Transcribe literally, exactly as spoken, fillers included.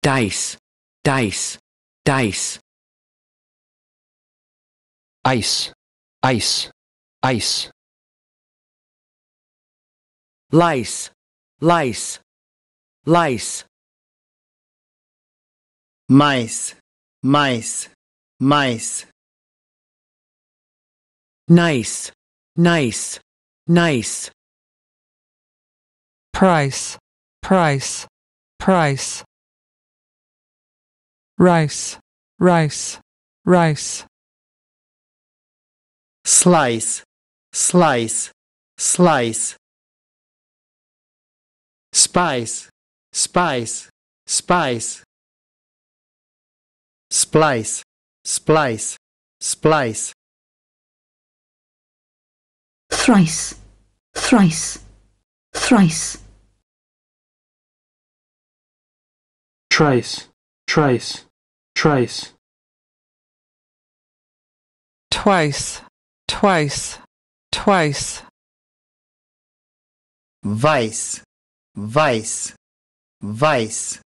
daɪs, daɪs, daɪs. eis, eis, eis. Lice, lice, lice. maɪs, maɪs, maɪs. Naɪs, naɪs, naɪs. praɪs, praɪs, praɪs. raɪs, raɪs, raɪs. slaɪs, slaɪs, slaɪs. spaɪs, spaɪs, spaɪs. splice, splice, splice. thrice, thrice, thrice. trace, trace, trace. twaɪs, twaɪs, twaɪs. vaɪs, vaɪs, vaɪs.